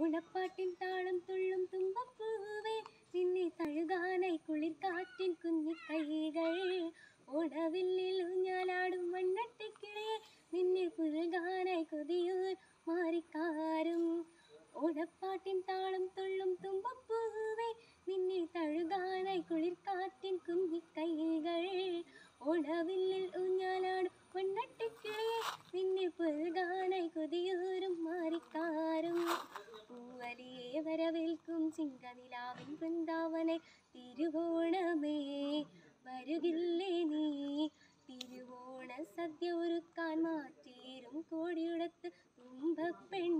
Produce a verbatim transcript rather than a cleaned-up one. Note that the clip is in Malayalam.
ഓണപ്പാട്ടിൻ താളം തുള്ളും തുമ്പപ്പൂവേ, നിന്നെ തഴുകാനായി കുളിർക്കാറ്റിൻ കുഞ്ഞിക്കൈകൾ. ഓണവില്ലിൽ ഊഞ്ഞാലാടും വണ്ണട്ടിക്കിളിയെ, നിന്നെ പുൽകാനായി കൊതിയൂർ മാറിക്കാരും. ഓണപ്പാട്ടിൻ താളം തുള്ളും തുമ്പപ്പൂവേ, നിന്നെ തഴുകാനായി കുളിർക്കാറ്റിൻ കുഞ്ഞിക്കൈകൾ. ഓണവില്ലിൽ ഊഞ്ഞാലാടും വണ്ണട്ടിക്കിളിയെ, നിന്നെ പുൽകാനായി കൊതിയൂരും മാറിക്കാരും. പൂവലിയെ വരവേൽക്കും ചിങ്കനിലാവിൻ വൃന്ദാവനെ, തിരുവോണമേ വരുകില്ലേ നീ. തിരുവോണ സദ്യ ഒരുക്കാൻ മാറ്റേറും കോടിയുടത്ത് തുമ്പപ്പെണ്ണേ,